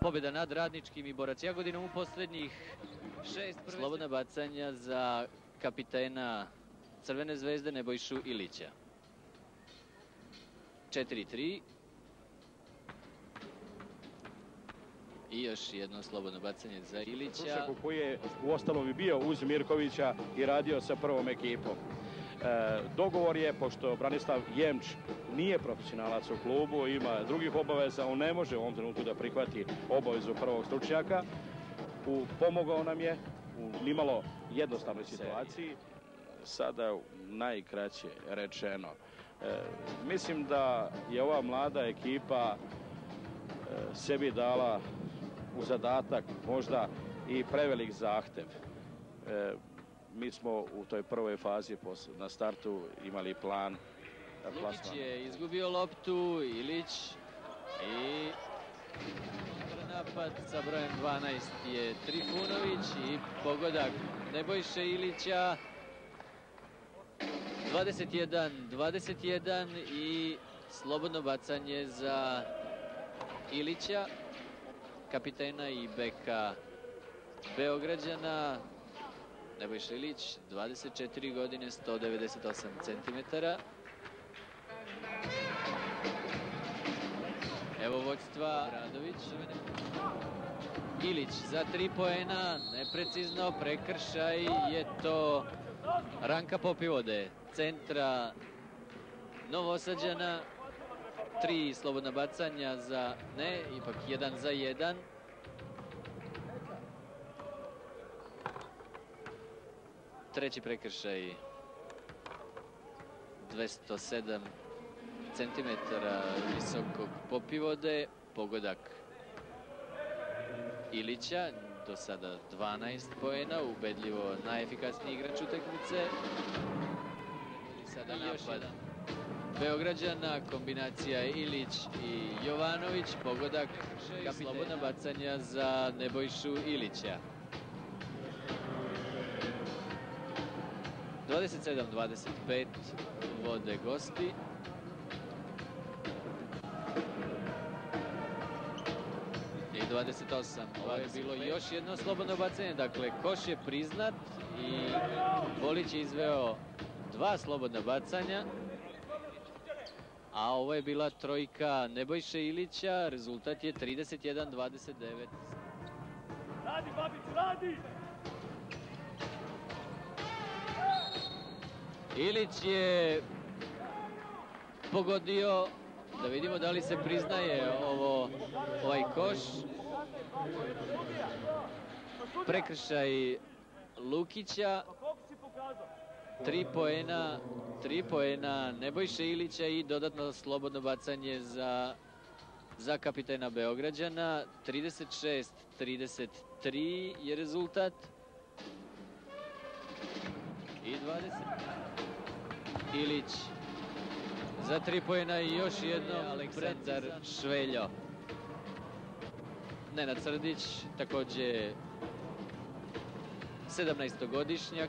pobjeda nad Radničkim i Borac Jagodinom u posljednjih 6 slobodna bacanja za kapitena Crvene zvezde Nebojšu Ilića. 4-3. I još jedno slobodno bacanje za Ilića. Koji je u ostalom i bio uz Mirkovića i radio sa prvom ekipom. Dogovor je, pošto Branislav Jemč nije profesionalac u klubu, ima drugih obaveza, on ne može u ovom trenutku da prihvati obavezu prvog stručnjaka. Pomogao nam je u nimalo jednostavnoj situaciji. Sada najkraće rečeno. Mislim da je ova mlada ekipa sebi dala u zadatak možda i prevelik zahtev. Mi smo u toj prvoj fazi na startu imali plan. Lukić je izgubio loptu, Ilić i napad sa brojem 12 je Trifunović i pogodak Nebojše Ilića. 21-21 i slobodno bacanje za Ilića, kapitena i beka Beograđana. Nebojša Ilić, 24 godine, 198 centimetara. Evo vođstva Radović. Ilić za 3 poena, neprecizno, prekršaj je to Ranka Popivode, centra Novosađana. 3 slobodna bacanja za ne, ipak 1 za 1. Treći prekršaj, 207 centimetara visokog Popivode, pogodak Ilića, do sada 12 poena, ubedljivo najefikasniji igrač utakmice. Sada napad Beograđana, kombinacija Ilić i Jovanović, pogodak, slobodna bacanja za Nebojšu Ilića. 27-25 vode gosti. I 28. Ovo je bilo još jedno slobodno bacanje. Dakle, koš je priznat i Bolić je izveo 2 slobodna bacanja. A ovo je bila trojka Nebojše Ilića. Rezultat je 31-29. Radi, Babić, radi! Ilić je pogodio, da vidimo da li se priznaje ovaj koš. Prekršaj Lukića. 3 poena Nebojše Ilića i dodatno slobodno bacanje za kapitena Beograđana. 36-33 je rezultat. I 20. Ilić za 3 poena i još jedno Aleksandar Šveljo. Nenad Srdić, također 17-godišnjak.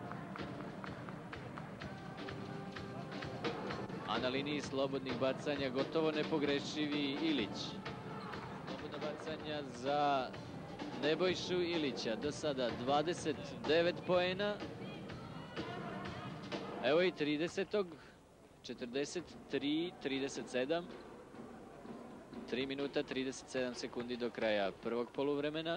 A na liniji slobodnih bacanja gotovo nepogrešivi Ilić. Slobodna bacanja za Nebojšu Ilića. Do sada 29 poena. Evo i 30. 43-37. 3 minuta 37 sekundi do kraja prvog poluvremena.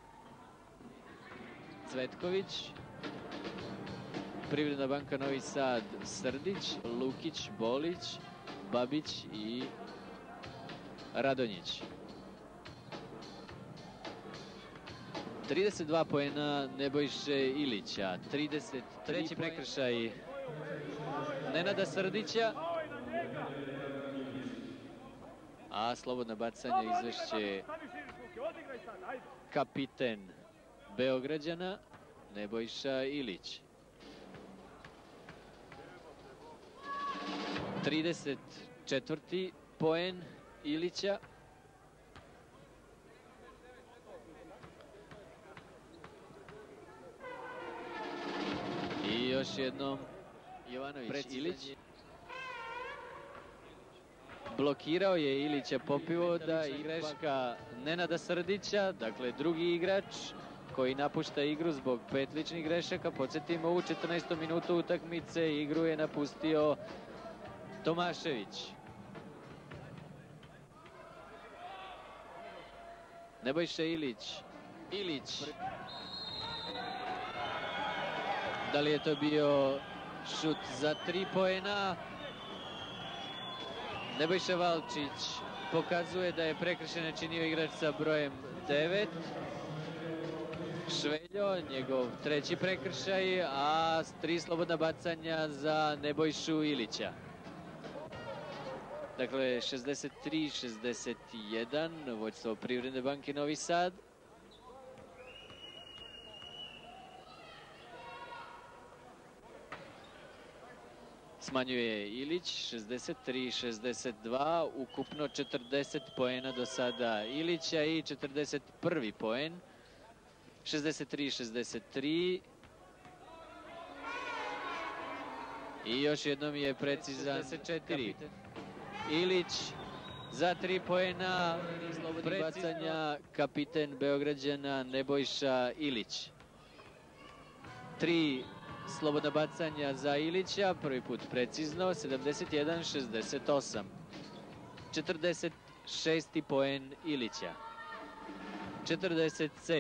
Cvetković. Privredna banka Novi Sad, Srdić, Lukić, Bolić, Babić i Radonjić. 32 poena Nebojše Ilića. 33. prekršaj Nenada Srdića. A slobodna bacanja izvešće kapiten Beograđana Nebojša Ilić. 34. poen Ilića. I još jednom Jovanović Ilić. blokirao je Ilića Popivoda i greška Nenada Srdića, dakle drugi igrač koji napušta igru zbog 5 ličnih grešaka. Podsjetimo, u 14. minutu utakmice igru je napustio Tomašević. Nebojša Ilić. Da li je to bio šut za 3 poena? Nebojša Valčić pokazuje da je prekršaj načinio igrač sa brojem 9. Šveljo, njegov treći prekršaj, a 3 slobodna bacanja za Nebojšu Ilića. Dakle, 63-61, vođstvo Privredne banke Novi Sad. Smanjuje Ilić, 63-62, ukupno 40 poena do sada Ilića i 41. poen. 63-63. I još jednom je precizan 64. Ilić za 3 poena, slobodnih bacanja, kapiten Beograđana Nebojša Ilić. 3 slobodna bacanja za Ilića, prvi put precizno, 71-68. 46. poen Ilića. 47.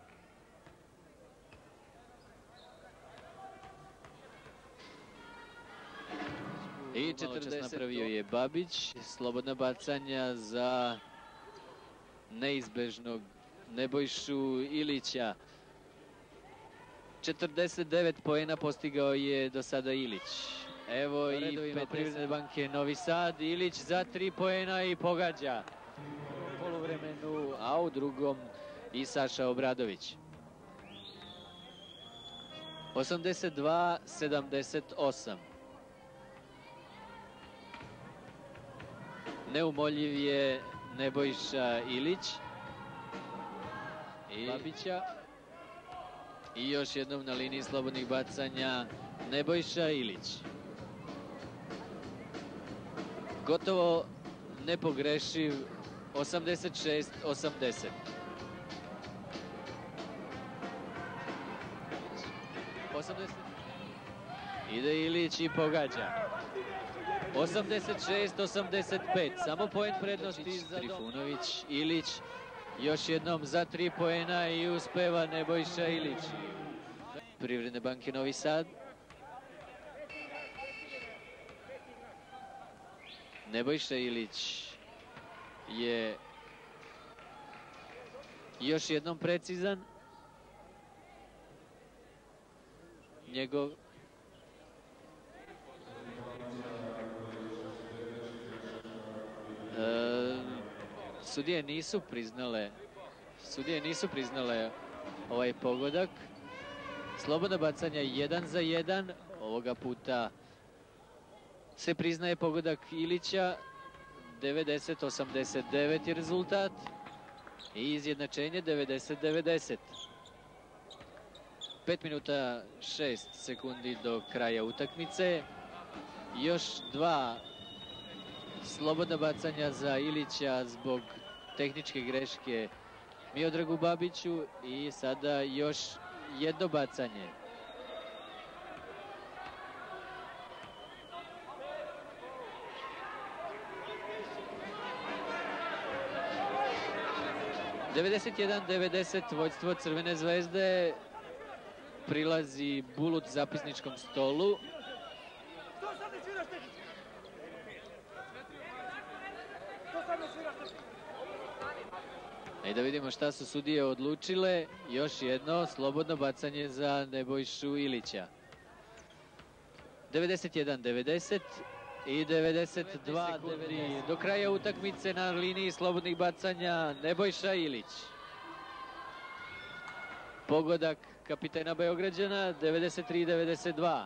I 40 napravio je Babić, slobodna bacanja za neizbežnog Nebojšu Ilića. 49 poena postigao je do sada Ilić. Evo i Privredne banke Novi Sad. Ilić za 3 poena i pogađa u poluvremenu, a u drugom i Saša Obradović. 82-78. Neumoljiv je Nebojša Ilić i Babića. I još jednom na liniji slobodnih bacanja Nebojša Ilić. Gotovo nepogrešiv, 86-80. Ide Ilić i pogađa. 86-85, samo poen prednosti za Trifunović. Ilić još jednom za 3 poena i uspeva Nebojša Ilić. Privredne banke Novi Sad. Nebojša Ilić je još jednom precizan. Njegov sudije nisu priznale ovaj pogodak. Slobodna bacanja 1 za 1. Ovoga puta se priznaje pogodak Ilića. 90-89 je rezultat. I izjednačenje 90-90. 5 minuta 6 sekundi do kraja utakmice. Još 2 slobodna bacanja za Ilića zbog tehničke greške Miodragu Babiću i sada još jedno bacanje. (91-90) vođstvo Crvene zvezde. Prilazi Bulut zapisničkom stolu. I da vidimo šta su sudije odlučile. Još jedno slobodno bacanje za Nebojšu Ilića. 91-90 i 92-90. Do kraja utakmice na liniji slobodnih bacanja Nebojša Ilić. Pogodak kapitena Beograđana 93-92.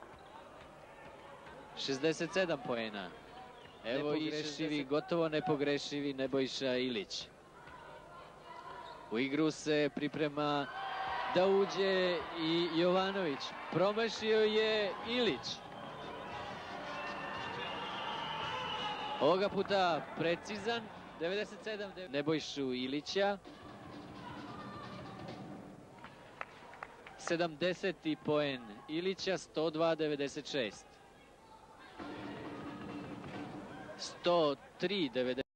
67 poena. Evo i gotovo nepogrešivi Nebojša Ilić. U igru se priprema da uđe i Jovanović. Promašio je Ilić. Ovoga puta precizan, 97, Nebojšu Ilića. 70. poen Ilića, 102-96. 103-96.